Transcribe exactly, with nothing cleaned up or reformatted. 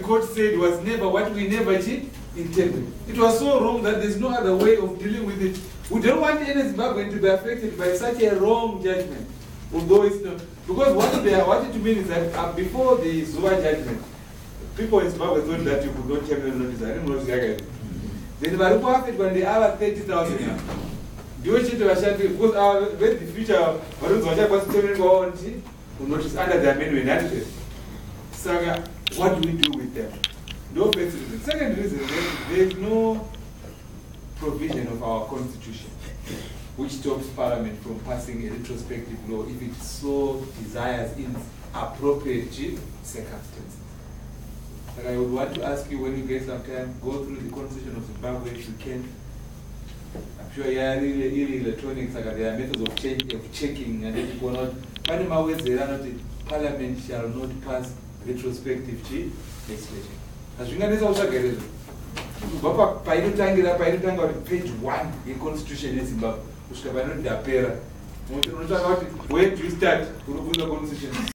court said was never what we never intended. It was so wrong that there's no other way of dealing with it. We don't want any Zimbabwean to be affected by such a wrong judgment, although it's not. Because what they are wanting to mean is that uh, before the Zuba judgment, people in Zimbabwe thought that you could not terminate notice. I didn't know exactly. Then the report when they are thirty thousand now. Do you check the because our when the future what was terminating on will notice under the amendment. Saga, what do we do with them? No first reason. Second reason, there is no provision of our constitution which stops Parliament from passing a retrospective law if it so desires in appropriate circumstances. And I would want to ask you when you get some time, go through the Constitution of Zimbabwe if you can. I'm sure you are really, really electronics, like there are methods of, change, of checking and then you go not. Panama ways there are not, Parliament shall not pass retrospective legislation. As you know, also get it. Papa, painotangira painotanga page one in Constitution in Zimbabwe. Ushkabano da pera. Where do you start? Constitution.